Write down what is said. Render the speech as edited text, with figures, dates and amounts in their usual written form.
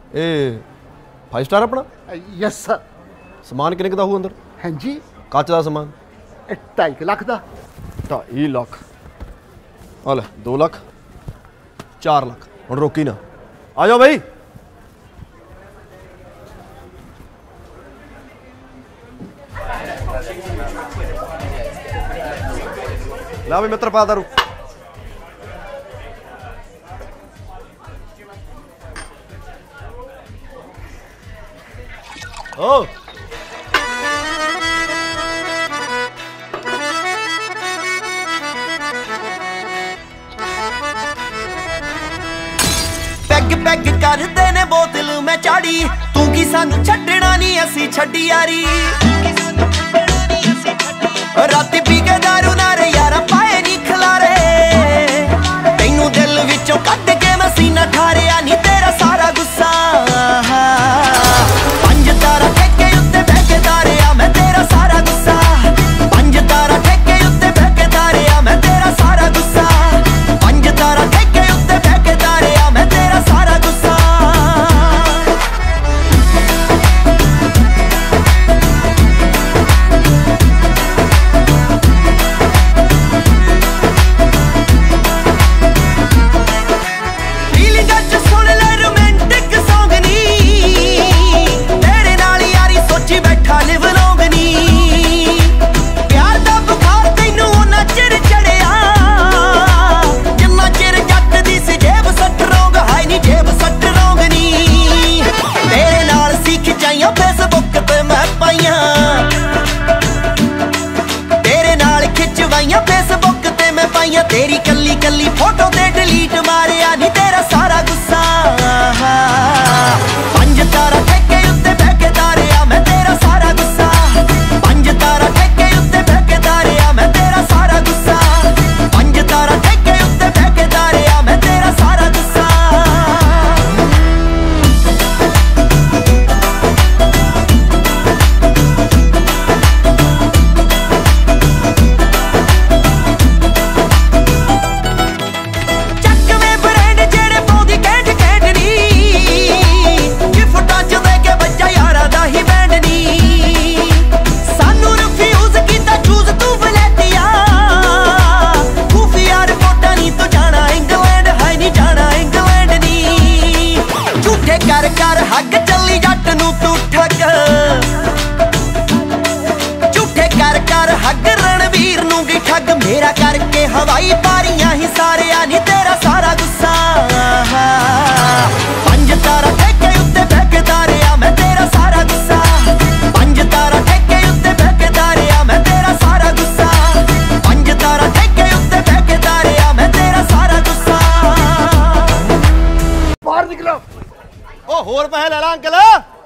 ਇਹ 5 ਸਟਾਰ ਆਪਣਾ? Yes sir. ਸਮਾਨ ਕਿੰਨੇ ਕੁ ਦਾ ਹੋਊ ਅੰਦਰ? ਹਾਂਜੀ, ਕੱਚ ਦਾ ਸਮਾਨ 2.5 ਲੱਖ ਦਾ। 2.5 ਲੱਖ ਆ ਲੈ, 2 ਲੱਖ 4 ਲੱਖ। ਹੁਣ ਰੋਕੀ ਨਾ, ਆ ਜਾਓ ਬਈ। ਲਾ ਵੀ ਮਿੱਤਰ ਪਾ ਦਾਰੂ। ਓ पैग करते ने बोतल मैं चाड़ी, तू की सानू छड्डना नहीं असी छड्डी यारी। राती पी के दारू नारे यारा पाए नी खलारे, तैनू दिल विचों कट के मैं सीना ठारिया नी तेरा सारा गुस्सा। 5 तारा ठेके उत्ते बह के तारिया मैं तेरा सारा गुस्सा। 5 तारा ठेके उत्ते बह के तारिया मैं तेरा सारा गुस्सा। 5 तारा ठेके उत्ते बह के तारिया मैं तेरा सारा गुस्सा। फीलिंगां च सुन ले रोमांटिक सॉन्ग नी, तेरे नाल यारी सोची बैठा लिव लॉन्ग नी। प्यार दा बुखार तैनू उन्ना चिर चढ़िया, जिन्ना चिर जट दी सी जेब सट रौंग। हाय नी जेब सट रौंग नी, तेरे नाल सीख जाइयां फेसबुक ते मैं पाइयां। तेरे नाल खिचवाइयां फेसबुक ते मैं पाइयां। तेरी कल्ली कल्ली फोटो ते डिलीट मारिया नी तेरा सारा गुस्सा। 5 तारा ठेके उत्ते बह के तारिया मैं तेरा सारा गुस्सा। 5 तारा ठेके उत्ते बह के तारिया मैं तेरा सारा गुस्सा। 5 तारा ठेके उत्ते बह के तारिया मैं तेरा सारा गुस्सा। ਚੱਕਵੇਂ ਬ੍ਰਾਂਡ ਜਿਹੜੇ ਪਾਉਂਦੀ ਕੈਂਟ ਕੈਂਟ ਨੀ, ਗਿਫਟਾਂ ਚ ਦੇ ਕੇ ਬੱਚਾ ਯਾਰਾਂ ਦਾ ਹੀ ਬੈਂਡ ਨੀ। ਸਾਨੂੰ ਰਿਫਿਊਜ਼ ਕੀਤਾ ਚੂਜ਼ ਤੂੰ ਵਲੈਤੀਆ, ਖੂਫੀਆ ਰਿਪੋਰਟਾਂ ਨੀ ਤੂੰ ਜਾਣਾ ਇੰਗਲੈਂਡ। ਹਾਏ ਨੀ ਜਾਣਾ ਇੰਗਲੈਂਡ ਨੀ, ਝੂਠੇ ਕਰ ਕਰ ਹੱਗ ਚੱਲੀ ਜੱਟ ਨੂੰ ਤੂੰ ਠੱਗ। ਝੂਠੇ ਕਰ ਹੱਗ ਰਣਵੀਰ ਨੂੰ ਵੀ ਠੱਗ। ਮੇਰਾ ਕਰਕੇ ਹਵਾਈ ਪਾਰੀਆਂ ਹੀ ਸਾਰਿਆਂ ਨੀ ਤੇਰਾ ਸਾਰਾ ਗੁੱਸਾ। 5 ਤਾਰਾ ਠੇਕੇ ਉੱਤੇ ਬਹਿ ਕੇ ਤਾਰਿਆ ਮੈਂ ਤੇਰਾ ਸਾਰਾ ਗੁੱਸਾ। 5 ਤਾਰਾ ਠੇਕੇ ਉੱਤੇ ਬਹਿ ਕੇ ਤਾਰਿਆ ਮੈਂ ਤੇਰਾ ਸਾਰਾ ਗੁੱਸਾ। 5 ਤਾਰਾ ਠੇਕੇ ਉੱਤੇ ਬਹਿ ਕੇ ਤਾਰਿਆ ਮੈਂ ਤੇਰਾ ਸਾਰਾ ਗੁੱਸਾ। ਬਾਹਰ ਨਿਕਲੋ। ਓ ਹੋਰ ਪੈਸੇ ਲੈ ਲਾ ਅੰਕਲ।